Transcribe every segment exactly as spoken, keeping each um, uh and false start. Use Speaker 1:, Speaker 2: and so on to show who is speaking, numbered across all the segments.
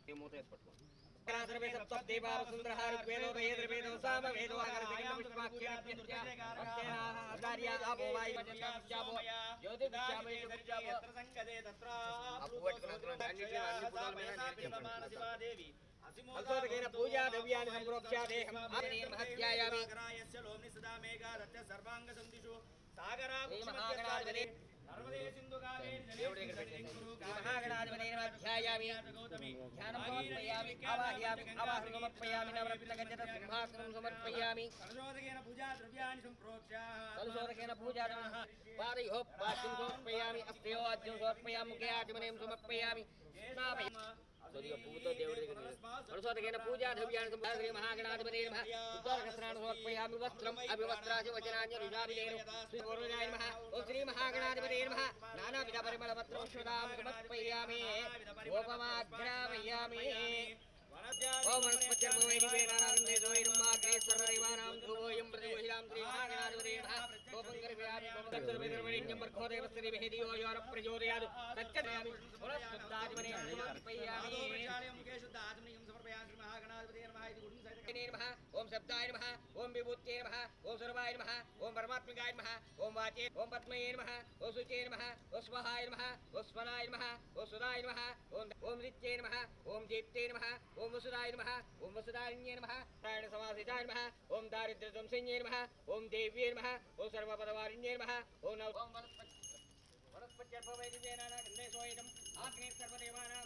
Speaker 1: మూత పట్టుకో सर्वे सप्त देवार सुंदरहार वेदो वेद वेदो साम वेदो अगर दिगम पुष्पाख्या अक्षेना आचार्य आपो वाई जाबो ज्योतिषामय जाबो यत्र संकदे तत्र अपुवट क्रंत्र अन्निटि अन्नि पुदाल में मानसिवा देवी असिमोदकेन पूजा द्रव्यानि संप्रोक्ष्या देहं आनेन महत्यायामि करायस्य लोमनि सदा मेघा रत्य सर्वांग संदिशु सागरा महागणाधिपते नर्मदे सिंधु कावेरी महागणाधिपते नमः गौतमी ध्यानं समर्पयामि आवाहयामि आवाहनं समर्पयामि नवरत्नगजत सिंहासनं समर्पयामि कलशोदकेन पूजा द्रव्याणि संप्रोक्ष्य कलशोदकेन पूजा पादयोः पाद्यं समर्पयामि अस्त्यो आद्यं समर्पयामि मुखे आचमनीं समर्पयामि स्नापयामि सूर्य पूतो देवरे कलशोदकेन पूजा द्रव्याणि संप्रोक्ष्य महागणाधिपते नमः उत्तरकस्राणं समर्पयामि वस्त्रम् अभिवस्त्रास्य वचनान्य रुजाभिलेन श्री पूर्वजाय नमः ओम श्री महागणाधिपते नमः नानाविध परिमलपत्रं श्रुतां समर्पयामि गोपमाग्रामयामि ओम वनस्पतिर्भवैर्वेदानागन्धे सोयिर्माग्रे सर्वदेवानां ध्रुवोऽयं प्रतिगुहिरां श्री महागणाधिपते नमः गोपं कर्पयामि गोपकर्तृभिर्वरेण्यं वर्खोदेवस्य भेदियो योर प्रचोदयात् सच्चयामि पुनस्तुताधिपते समर्पयामि मुखे शुद्ध आत्मनियं समर्पयामि श्री महागणाधिपते नमः इति गुरुं सहितं नमः ओम शब्दाय नमः ओम विभूत्यै नमः ओम सर्वाय नमः ओम परमात्मिकाय नमः ओम वाचे ओम पद्मये नमः ओम शुचे नमः ओम स्वाहाय नमः ओम स्वनाय नमः ओम सुदाय नमः ओम ओम नित्ये नमः ओम दीप्ते नमः ओम वसुदाय नमः ओम वसुदारिण्ये नमः नारायण समासिताय नमः ओम दारिद्र्य संसन्ये नमः ओम देव्ये नमः ओम सर्वपदवारिण्ये नमः ओम नव ओम वनस्पति वनस्पत्यर्भवैर्वेदानागन्धे सोयितम् आग्ने सर्वदेवानां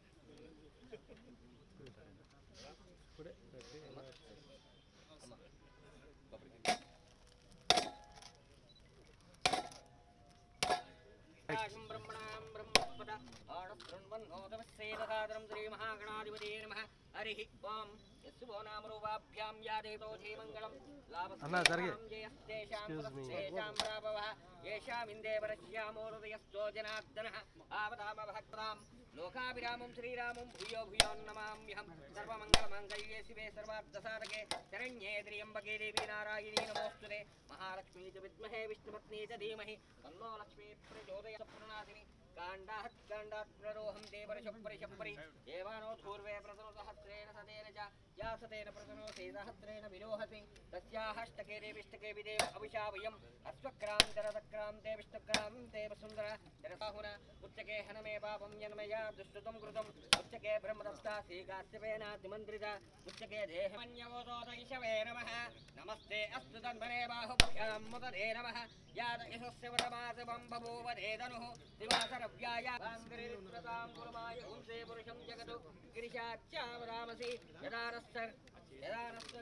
Speaker 1: ब्रह्मणां ब्रह्मपद आणस्रण्वन्नोदमस्येदसादरं श्री महागणाधिपते नमः हरिः ओम यस्सुभो नामरूपाभ्यां या देवतो मङ्गलं लाभस्तेषां जयस्तेषां पुरस्तेषां प्राभवः येषामिन्देवरस्यामो हृदयस्थो जनार्दनः आवदामभक्तां लोकाभिरामं श्रीरामं भूयो भूयो नमाम्यहं सर्वमङ्गलमाङ्गल्ये शिवे सर्वार्थसाधके शरण्ये त्र्यम्बके देवी नारायणी नमोऽस्तुते महालक्ष्मी च विद्महे विष्णुपत्नी च धीमहि तन्नो लक्ष्मी प्रचोदयात् प्रणनादिनी काण्डात् काण्डात् प्ररोहं देवरशपरि देवानो पूर्वे प्रतनो सहस्रेण सतेन च या सतेन प्रतनो सहस्रेण विरोहति तस्याष्टके देविष्टके विदेव अभिशावयम् अश्वक्रान्तरतक्रान्ते विष्णुक्रान्ते वसुन्धरा जरसाहुना उच्चके हनमे पापं जन्मया दुष्टुतं कृतम् उच्चके ब्रह्मदत्ता श्रीकाश्यपेनातिमन्त्रिता उच्चके देहमन्यवोदोदयिषवे नमः नमस्ते अस्तु तन्मने बाहुभ्यां मुदते नमः याद यशस्य वरमासवं बभूव धेदनुः दिवासरव्याय वाङ्गिरिप्रतां कुर्माय हुंसे पुरुषं जगतु गिरिशाच्चावरामसि यदारस्सर् यदारस्स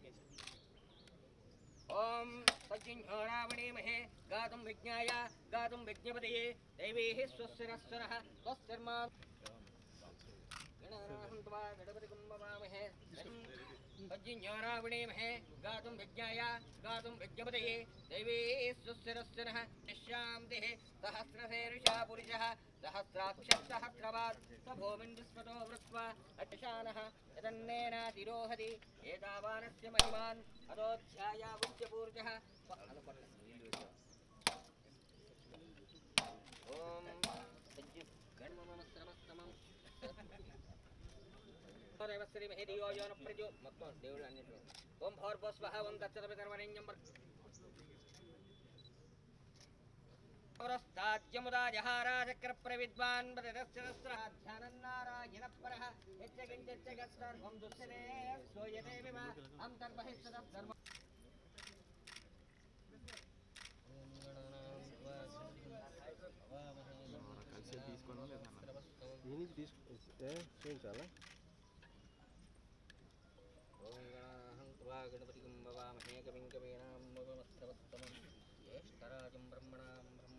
Speaker 1: ओम सज्जिन्होरावणीमहे गातुं विज्ञाय गातुं विज्ञपतये दैवीः स्वस्तिरस्वरः स्वस्तिर्मान् गणानाहं त्वा गणपतिं भवामहे सज्जिन्होरावणीमहे गातुं विज्ञाय गातुं विज्ञपतये दैवीः स्वस्तिरस्वरः निश्यान्तिः सहस्रशीर्षा पुरुषः सहस्राक्षः सहस्रवात् स भूमिं विस्मतो वृत्वा अट्शानः यदन्नेनातिरोहति एतावानस्य महिमान् अदोध्याया उच्चपूर्जः ओम गणमनस्रमस्तमं देवश्री महेदियो योन प्रजो మొత్తం దేవుడు అన్నిట్లో ఓం భోర్భస్వః ఓం తచ్చతపితర్వరేణ్యం जहाराचक्रप्रविद्वान् ध्यानन्नारायणपरः यच्चकिञ्चिच्चगत्सर्वं दुःसने सोयते विव अन्तर्बहिस्ततः सर्वं गणपतिं भवामहे कविं कवीनां मुखमस्तवस्तमं ज्येष्ठराजं ब्रह्मणां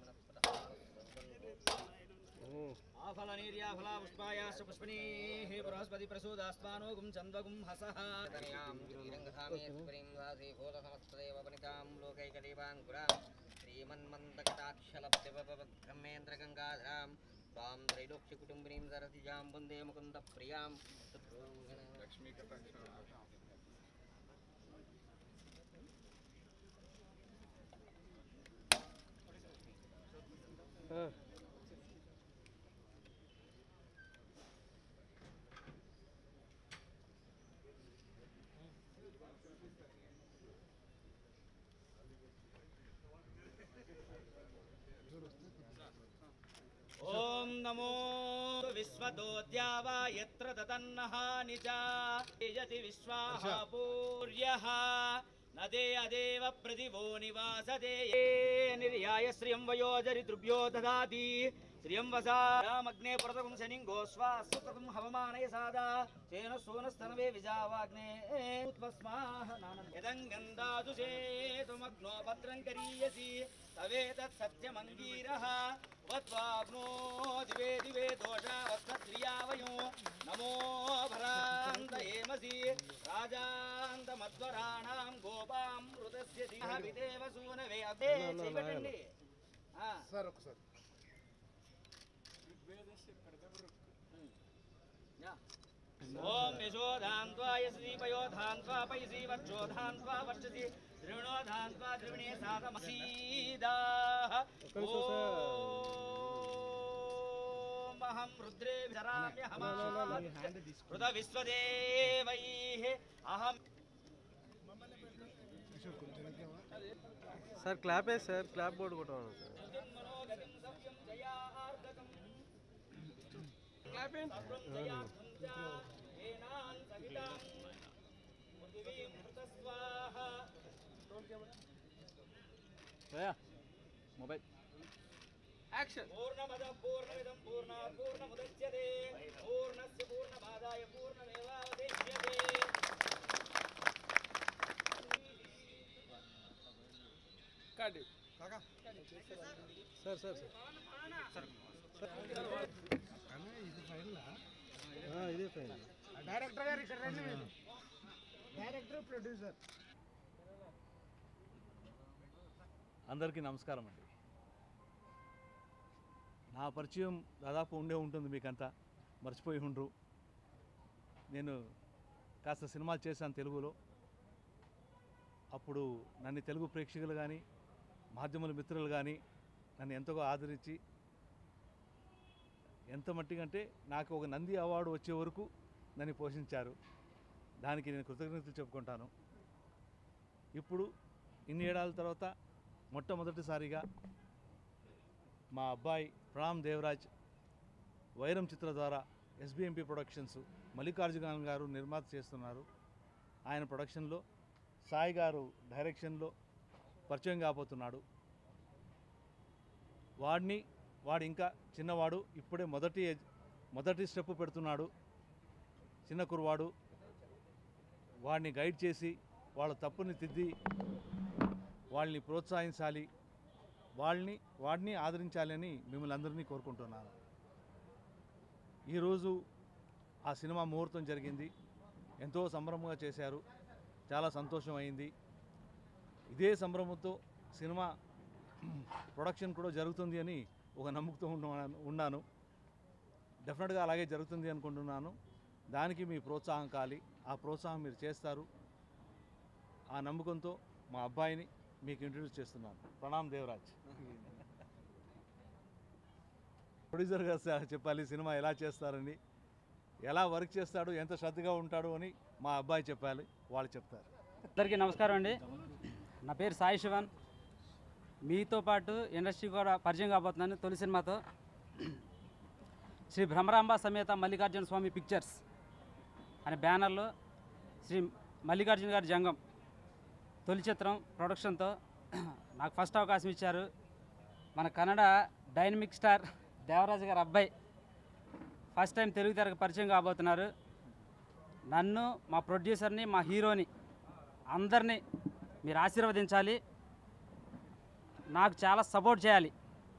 Speaker 1: आफलनीर्याफला पुष्पायाश्च पुष्पिणीः बृहस्पति प्रसूदास्मानोगुं चन्द्वगुं हसः तनयां गिरिरङ्गधामे सुपरिं वासे भूतसमस्तदेवपनितां लोकैकदेवाङ्कुरां श्रीमन्मन्दकटाक्षलब्धब्रह्मेन्द्रगङ्गाधरां तां त्रैलोक्यकुटुम्बिनीं सरसिजां वन्दे मुकुन्दप्रियां लक्ष्मीकटाक्ष
Speaker 2: नमो विश्वतोद्यावा यत्र ततन्नः निजा यजति विश्वाः पूर्यः नदे अदेव प्रतिभो निवासते निर्याय श्रियं वयोजरितृभ्यो ददाति श्रियं वसामग्ने प्रतकुं शनिं गोस्वा सुतकुं हवमानय सादा तेन सोनस्तनवे विजावाग्ने उत्पस्माः यदं गन्धादु चेतुमग्नो भद्रं करीयसि तवेतत् सत्यमङ्गीरः वत्वाग्नो दिवे दिवे दोषावत्त्रियावयो नमो भरान्त हेमसि राजान्तमध्वराणां गोपां मृतस्य दिः विदेव सूनवे अभे चीकटंडी सर ఒకసారి ओम यशोधान्त्वा यश्रीपयोधान्त्वा पैसी वर्षोधान्त्वा वर्षसि द्रिवणोधान्त्वा द्रिवणे साधमसीदाः ओम अहं रुद्रे विचराम्यहमाः हृद विश्वदेवैः अहं
Speaker 3: सर क्लैप है सर क्लैप बोर्ड कोटाना सर क्लैप है
Speaker 2: मोबाइल
Speaker 3: एक्शन
Speaker 2: पूर्णमद पूर्णमिदं पूर्णात् पूर्णमुदच्यते पूर्णस्य पूर्णमादाय पूर्णमेवावशिष्यते
Speaker 3: काट काका सर सर सर ఇదే ఫైన్ డైరెక్టర్ గారు ఇక్కడ రండి మీరు డైరెక్టర్ ప్రొడ్యూసర్
Speaker 4: అందరికీ నమస్కారం అండి. నా పరిచయం దాదాపు ఉండే ఉంటుంది మీకంతా, మర్చిపోయి ఉండరు. నేను కాస్త సినిమాలు చేశాను తెలుగులో. అప్పుడు నన్ను తెలుగు ప్రేక్షకులు కానీ మాధ్యముల మిత్రులు కానీ నన్ను ఎంతగా ఆదరించి ఎంత మట్టికంటే నాకు ఒక నంది అవార్డు వచ్చే వరకు నన్ను పోషించారు. దానికి నేను కృతజ్ఞతలు చెప్పుకుంటాను. ఇప్పుడు ఇన్ని ఏడాల తర్వాత మొట్టమొదటిసారిగా మా అబ్బాయి ప్రణామ్ దేవరాజ్ వైరం చిత్ర ద్వారా ఎస్బిఎంపి ప్రొడక్షన్స్ మల్లికార్జున గారు నిర్మాత చేస్తున్నారు. ఆయన ప్రొడక్షన్లో సాయి గారు డైరెక్షన్లో పరిచయం కాబోతున్నాడు. వాడిని వాడు ఇంకా చిన్నవాడు, ఇప్పుడే మొదటి మొదటి స్టెప్ పెడుతున్నాడు. చిన్న కుర్రవాడు. వాడిని గైడ్ చేసి వాళ్ళ తప్పుని తిద్ది వాళ్ళని ప్రోత్సహించాలి, వాళ్ళని వాడిని ఆదరించాలని మిమ్మల్ని అందరినీ కోరుకుంటున్నాను. ఈరోజు ఆ సినిమా ముహూర్తం జరిగింది. ఎంతో సంబరంగా చేశారు. చాలా సంతోషం అయింది. ఇదే సంబరంతో సినిమా ప్రొడక్షన్ కూడా జరుగుతుంది అని ఒక నమ్మకంతో ఉన్నాను. డెఫినెట్గా అలాగే జరుగుతుంది అనుకుంటున్నాను. దానికి మీ ప్రోత్సాహం కావాలి. ఆ ప్రోత్సాహం మీరు చేస్తారు. ఆ నమ్మకంతో మా అబ్బాయిని మీకు ఇంట్రడ్యూస్ చేస్తున్నాను. ప్రణామ్ దేవరాజ్. ప్రొడ్యూసర్గా చెప్పాలి సినిమా ఎలా చేస్తారని, ఎలా వర్క్ చేస్తాడు, ఎంత శ్రద్ధగా ఉంటాడు అని మా అబ్బాయి చెప్పాలి. వాళ్ళు చెప్తారు.
Speaker 5: అందరికీ నమస్కారం అండి. నా పేరు సాయి శివన్. మీతో పాటు ఇండస్ట్రీ కూడా పరిచయం కాబోతున్నాను తొలి సినిమాతో. శ్రీ భ్రమరాంబ సమేత మల్లికార్జున స్వామి పిక్చర్స్ అనే బ్యానర్లో శ్రీ మల్లికార్జున గారి జంగం తొలి చిత్రం ప్రొడక్షన్తో నాకు ఫస్ట్ అవకాశం ఇచ్చారు. మన కన్నడ డైనమిక్ స్టార్ దేవరాజు గారి అబ్బాయి ఫస్ట్ టైం తెలుగు తెరకు పరిచయం కాబోతున్నారు. నన్ను, మా ప్రొడ్యూసర్ని, మా హీరోని అందరినీ మీరు ఆశీర్వదించాలి. నాకు చాలా సపోర్ట్ చేయాలి.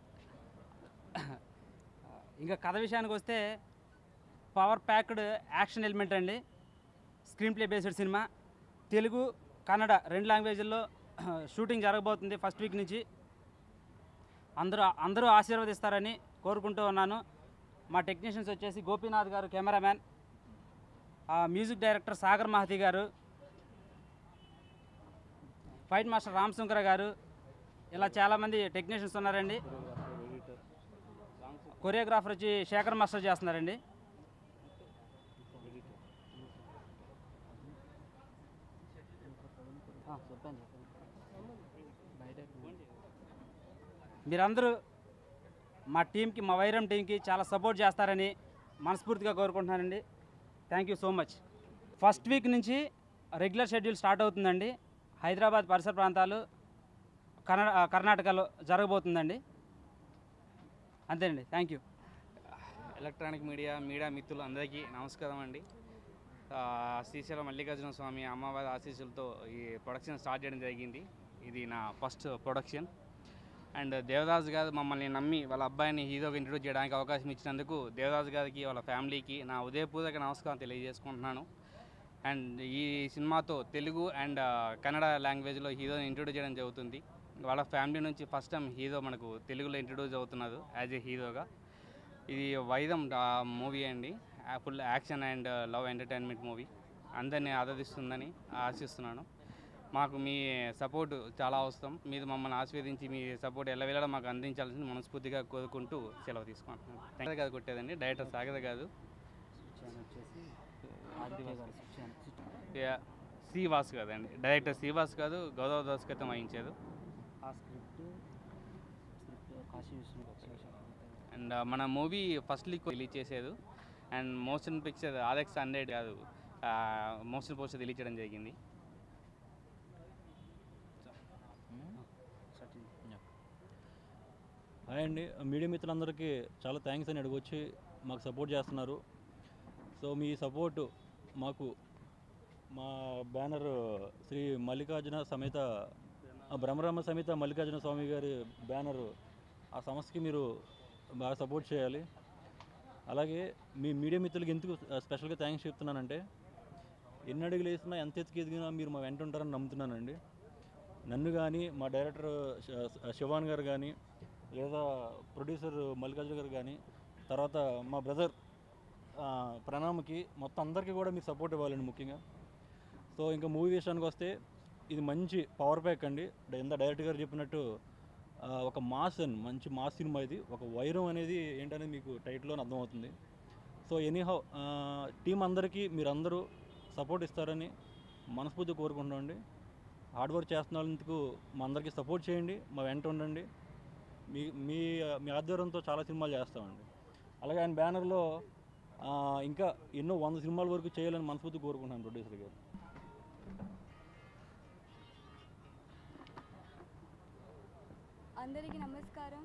Speaker 5: ఇంకా కథ విషయానికి వస్తే పవర్ ప్యాక్డ్ యాక్షన్ ఎలిమెంట్ అండి. స్క్రీన్ ప్లే బేస్డ్ సినిమా. తెలుగు, కన్నడ రెండు లాంగ్వేజ్ల్లో షూటింగ్ జరగబోతుంది ఫస్ట్ వీక్ నుంచి. అందరూ అందరూ ఆశీర్వదిస్తారని కోరుకుంటూ ఉన్నాను. మా టెక్నీషియన్స్ వచ్చేసి గోపీనాథ్ గారు cameraman, music director Sagar Mahathi గారు, ఫైట్ మాస్టర్ రామ్ శంకర్ గారు, ఇలా చాలామంది టెక్నీషియన్స్ ఉన్నారండి. కొరియోగ్రాఫర్ వచ్చి శేఖర్ మాస్టర్ చేస్తున్నారండి. మీరందరూ మా టీంకి మా వైరం టీంకి చాలా సపోర్ట్ చేస్తారని మనస్ఫూర్తిగా కోరుకుంటున్నానండి. Thank you so much. First week నుంచి రెగ్యులర్ షెడ్యూల్ స్టార్ట్ అవుతుందండి. హైదరాబాద్ పరిసర ప్రాంతాలు కర్ణా కర్ణాటకలో జరగబోతుందండి. అంతేనండి. Thank you.
Speaker 6: Electronic media media మిత్రులు అందరికీ నమస్కారం అండి. శ్రీశైలం మల్లికార్జున స్వామి అమ్మవారి ఆశీస్సులతో ఈ ప్రొడక్షన్ స్టార్ట్ చేయడం జరిగింది. ఇది నా ఫస్ట్ ప్రొడక్షన్. అండ్ దేవరాజు గారు మమ్మల్ని నమ్మి వాళ్ళ అబ్బాయిని హీరోగా ఇంట్రొడ్యూస్ చేయడానికి అవకాశం ఇచ్చినందుకు దేవరాజు గారికి వాళ్ళ ఫ్యామిలీకి నా ఉదయపూర్వక నమస్కారం తెలియజేసుకుంటున్నాను. అండ్ ఈ సినిమాతో తెలుగు అండ్ కన్నడ లాంగ్వేజ్లో హీరోని ఇంట్రొడ్యూస్ చేయడం జరుగుతుంది. వాళ్ళ ఫ్యామిలీ నుంచి ఫస్ట్ టైం హీరో మనకు తెలుగులో ఇంట్రొడ్యూస్ అవుతున్నారు యాజ్ ఏ హీరోగా. ఇది వైరం మూవీ అండి. Full action and love entertainment movie. అందరినీ ఆదరిస్తుందని ఆశిస్తున్నాను. మాకు మీ సపోర్ట్ చాలా అవసరం. మీరు మమ్మల్ని ఆశీర్వదించి మీ సపోర్ట్ ఎలా వెళ్ళడం మాకు అందించాల్సింది మనస్ఫూర్తిగా కోరుకుంటూ సెలవు తీసుకుంటున్నాను. సాగర్ గారు కొట్టేదండి, డైరెక్టర్ సాగర్ గారు. శ్రీవాస్ కదండి, డైరెక్టర్ శ్రీవాస్ కాదు, గౌరవ దర్శకత్వం వహించారు. అండ్ మన మూవీ ఫస్ట్ లీక్ రిలీజ్ చేశారు. And motion picture RX hundred కాదు, మోషన్ పోస్టర్ రిలీజ్ చేయడం జరిగింది.
Speaker 7: హాయ్ అండి, మీడియా మిత్రులందరికీ చాలా థ్యాంక్స్ అని అడిగొచ్చి మాకు సపోర్ట్ చేస్తున్నారు. సో మీ సపోర్టు మాకు మా బ్యానర్ శ్రీ మల్లికార్జున సమేత బ్రహ్మరామ సమేత మల్లికార్జున స్వామి గారి బ్యానరు, ఆ సంస్థకి మీరు బాగా సపోర్ట్ చేయాలి. అలాగే మీ మీడియా మిత్రులకి ఎందుకు స్పెషల్గా థ్యాంక్స్ చెప్తున్నానంటే, ఎన్ని అడుగులు వేసినా ఎంత ఎత్తుకు ఎదిగినా మీరు మా వెంట ఉంటారని నమ్ముతున్నానండి. నన్ను కానీ మా డైరెక్టర్ శివాన్ గారు కానీ, లేదా ప్రొడ్యూసర్ మల్లికార్జున గారు కానీ, తర్వాత మా బ్రదర్ ప్రణామ్కి, మొత్తం అందరికీ కూడా మీరు సపోర్ట్ ఇవ్వాలండి ముఖ్యంగా. సో ఇంకా మూవీ విషయానికి వస్తే, ఇది మంచి పవర్ ప్యాక్ అండి. ఎంత డైరెక్టర్ గారు చెప్పినట్టు ఒక మాస్ అండ్ మంచి మాస్ సినిమా. ఇది ఒక వైరం అనేది ఏంటనేది మీకు టైటిల్లో అర్థమవుతుంది. సో ఎనీహౌ టీం అందరికీ మీరందరూ సపోర్ట్ ఇస్తారని మనస్ఫూర్తి కోరుకుంటున్నామండి. హార్డ్ వర్క్ చేస్తున్నందుకు మా అందరికీ సపోర్ట్ చేయండి, మా వెంట ఉండండి. మీ మీ మీ ఆధ్వర్యంతో చాలా సినిమాలు చేస్తామండి. అలాగే ఆయన బ్యానర్లో ఇంకా ఎన్నో వంద సినిమాల వరకు చేయాలని మనస్ఫూర్తి కోరుకుంటున్నాను ప్రొడ్యూసర్ గారు.
Speaker 8: అందరికీ నమస్కారం.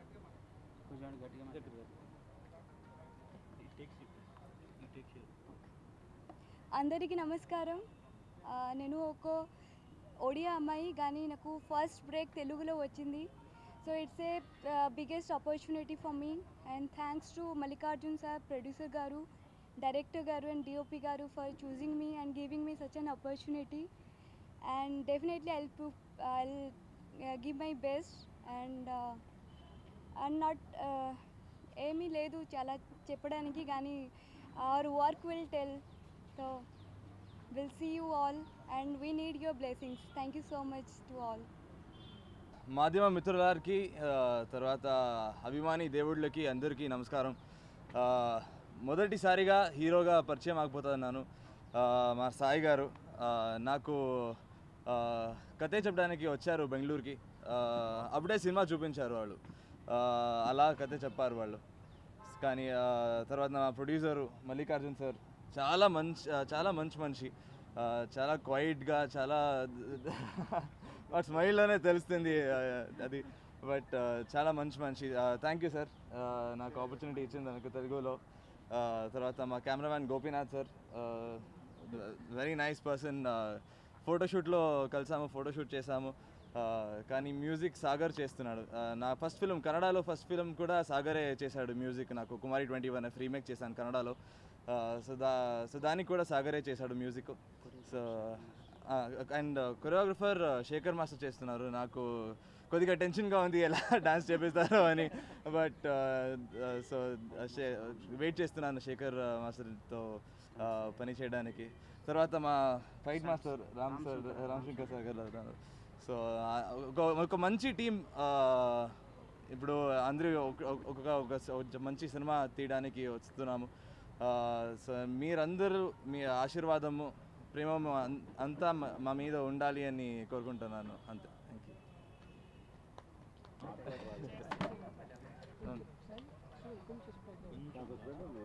Speaker 8: అందరికీ నమస్కారం. నేను ఒక ఒడియా అమ్మాయి, కానీ నాకు ఫస్ట్ బ్రేక్ తెలుగులో వచ్చింది. So it's a biggest opportunity for me. And thanks to Mallikarjun sir, producer గారు, డైరెక్టర్ గారు అండ్ డిఓపి గారు for choosing me and giving me such an opportunity. And definitely I'll prove I'll give my best. And and not ఏమీ లేదు చాలా చెప్పడానికి, కానీ our work will tell. So will see you all and we need your blessings. Thank you so much to all.
Speaker 9: మాధ్యమ మిత్రులకి, తర్వాత అభిమాని దేవుళ్ళకి అందరికీ నమస్కారం. మొదటిసారిగా హీరోగా పరిచయం ఆగిపోతున్నాను. మా సాయి గారు నాకు కథే చెప్పడానికి వచ్చారు బెంగళూరుకి. అప్పుడే సినిమా చూపించారు వాళ్ళు, అలా కథ చెప్పారు వాళ్ళు. కానీ తర్వాత నా ప్రొడ్యూసరు మల్లికార్జున్ సార్ చాలా మంచి చాలా మంచి మనిషి, చాలా క్వైట్గా, చాలా వాటి స్మైల్లోనే తెలుస్తుంది అది. బట్ చాలా మంచి మనిషి. థ్యాంక్ యూ సార్ నాకు ఆపర్చునిటీ ఇచ్చింది నాకు తెలుగులో. తర్వాత మా cameraman Gopinath sir, very nice person. ఫోటోషూట్లో కలిసాము, ఫోటోషూట్ చేసాము. కానీ మ్యూజిక్ సాగర్ చేస్తున్నాడు. నా ఫస్ట్ ఫిల్మ్ కన్నడలో ఫస్ట్ ఫిల్మ్ కూడా సాగరే చేశాడు మ్యూజిక్. నాకు Kumari twenty one F remake చేశాను కన్నడలో. సో దా సో దానికి కూడా సాగరే చేశాడు music. So and choreographer Shekhar master చేస్తున్నారు. నాకు కొద్దిగా టెన్షన్గా ఉంది ఎలా డాన్స్ చేపిస్తారో అని. బట్ సో వెయిట్ చేస్తున్నాను శేఖర్ మాస్టర్తో పని చేయడానికి. తర్వాత మా fight master Ram sir, Ram Shankar sir garu. So ఒక మంచి టీం. ఇప్పుడు అందరూ ఒక్కొక్క ఒక మంచి సినిమా తీయడానికి వస్తున్నాము. సో మీరందరూ మీ ఆశీర్వాదము, ప్రేమ అంతా మా మీద ఉండాలి అని కోరుకుంటున్నాను. అంతే. Thank you. అవును.